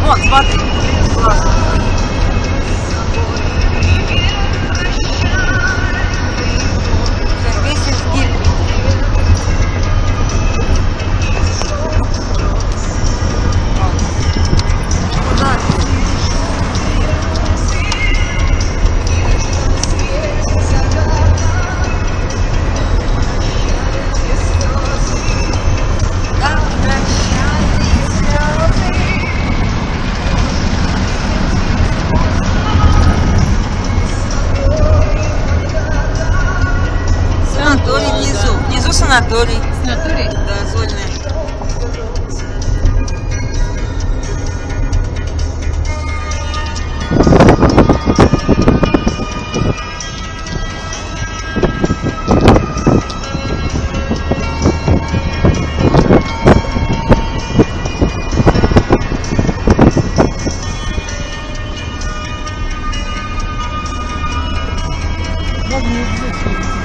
Вон, смотри. Классно. Вместе с гелем. Да. Санаторий внизу. Внизу санаторий. Санаторий? Да, зольная. Можно и здесь.